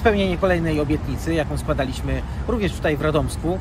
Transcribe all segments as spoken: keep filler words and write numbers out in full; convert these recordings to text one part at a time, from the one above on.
spełnienie kolejnej obietnicy, jaką składaliśmy również tutaj w Radomsku.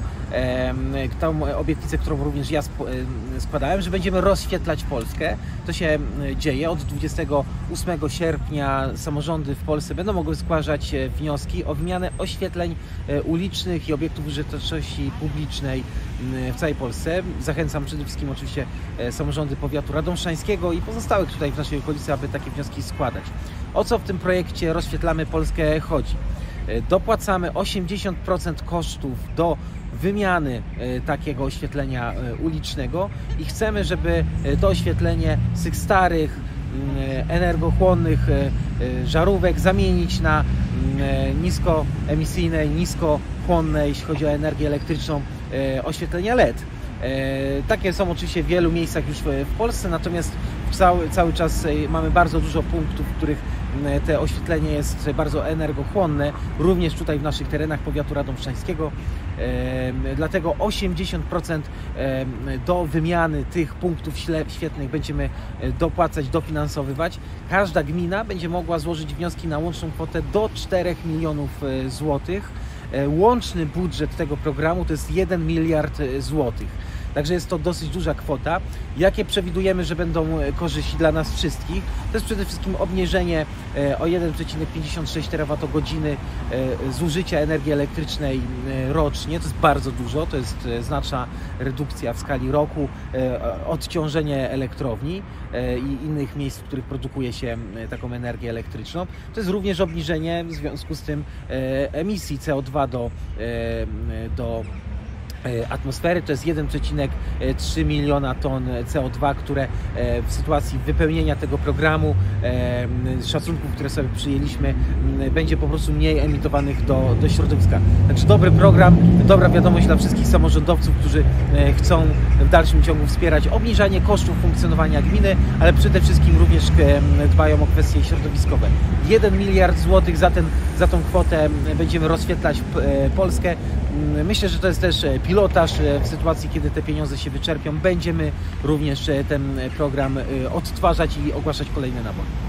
Tą obietnicę, którą również ja składałem, że będziemy rozświetlać Polskę. To się dzieje. Od dwudziestego ósmego sierpnia samorządy w Polsce będą mogły składać wnioski o wymianę oświetleń ulicznych i obiektów użyteczności publicznej w całej Polsce. Zachęcam przede wszystkim oczywiście samorządy powiatu radomszczańskiego i pozostałych tutaj w naszej okolicy, aby takie wnioski składać. O co w tym projekcie Rozświetlamy Polskę chodzi? Dopłacamy osiemdziesiąt procent kosztów do wymiany takiego oświetlenia ulicznego i chcemy, żeby to oświetlenie z tych starych, energochłonnych żarówek zamienić na niskoemisyjne, niskochłonne, jeśli chodzi o energię elektryczną, oświetlenia L E D. Takie są oczywiście w wielu miejscach już w Polsce, natomiast cały, cały czas mamy bardzo dużo punktów, w których te oświetlenie jest bardzo energochłonne, również tutaj w naszych terenach powiatu radomszczańskiego. Dlatego osiemdziesiąt procent do wymiany tych punktów świetlnych będziemy dopłacać, dofinansowywać. Każda gmina będzie mogła złożyć wnioski na łączną kwotę do czterech milionów złotych. Łączny budżet tego programu to jest jeden miliard złotych. Także jest to dosyć duża kwota. Jakie przewidujemy, że będą korzyści dla nas wszystkich? To jest przede wszystkim obniżenie o jeden przecinek pięćdziesiąt sześć terawatogodziny zużycia energii elektrycznej rocznie. To jest bardzo dużo, to jest znaczna redukcja w skali roku, odciążenie elektrowni i innych miejsc, w których produkuje się taką energię elektryczną. To jest również obniżenie w związku z tym emisji C O dwa do, do atmosfery. To jest jeden przecinek trzy miliona ton C O dwa, które w sytuacji wypełnienia tego programu, z szacunków, które sobie przyjęliśmy, będzie po prostu mniej emitowanych do, do środowiska. Także dobry program, dobra wiadomość dla wszystkich samorządowców, którzy chcą w dalszym ciągu wspierać obniżanie kosztów funkcjonowania gminy, ale przede wszystkim również dbają o kwestie środowiskowe. jeden miliard złotych za, ten, za tą kwotę będziemy rozświetlać Polskę. Myślę, że to jest też pilotaż. W sytuacji, kiedy te pieniądze się wyczerpią, będziemy również ten program odtwarzać i ogłaszać kolejne nabory.